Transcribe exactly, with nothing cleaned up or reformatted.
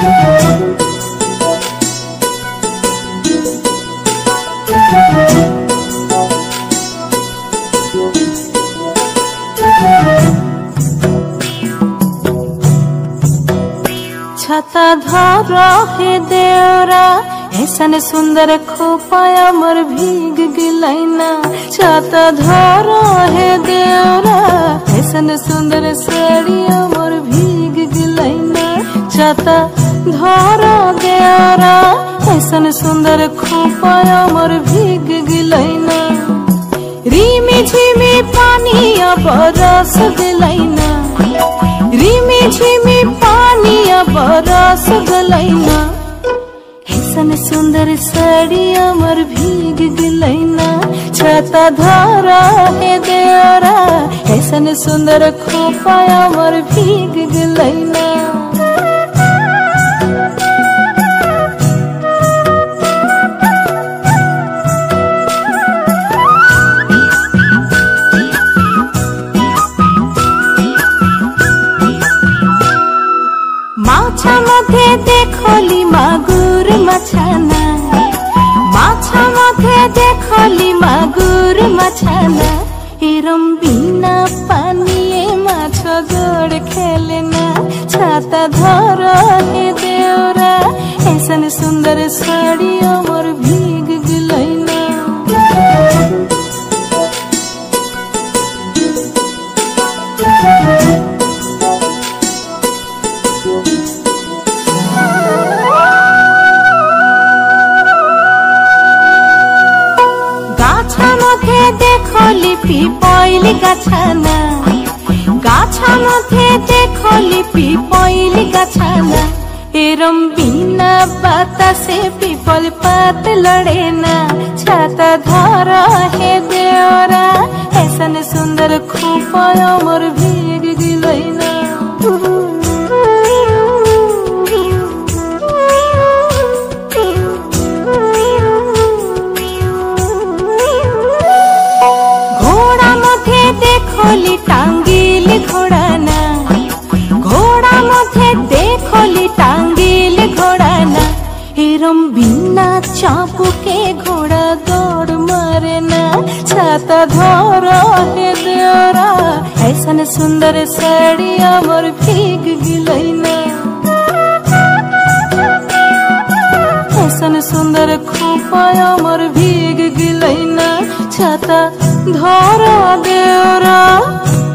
छाता धर हे देवरा ऐसन सुंदर खोपाया मोर भीग गिलैना। छाता धर हे देवरा ऐसन सुंदर साड़िया मोर भीग गिलैना। छाता धर देवरा ऐसन सुंदर खोपाया मोर भीग गिलैना। रिमी झिमी पानिया बरस गिलैना। रिमी झिमी पानिया बरस गलैना। ऐसन सुंदर साड़िया मोर भीग गिलैना। छाता धरा हे देवरा ऐसन सुंदर खोपाया मोर भीग गिलैना। माछा मध्ये देखली मागुर मछाना। माछा मध्ये देखली मागुर मछाना। एरम बिना पानिए माछ जोड़ खेलना। छाता धर हे देवरा ऐसन सुंदर साड़िया मोर भीग गिलैना। देखली पिपैली गाछाना। गाछा मध्ये देखली पिपैली गाछाना। एरम बिना बातासे पिपल पात लड़ेना। छाता धर हे देवरा ऐसन सुंदर खोपाया मोर भीग गिलैना। देखली टांगिल घोड़ाना। घोड़ा मध्ये देखली टांगिल घोड़ाना। एरम बिना चापू के घोड़ा दौड़ मारेना। छाता धर हे देवरा ऐसन सुंदर साड़िया मोर भीग गिलैना। ऐसन सुंदर खोपाया मोर भीग गिलैना। छाता धर देवरा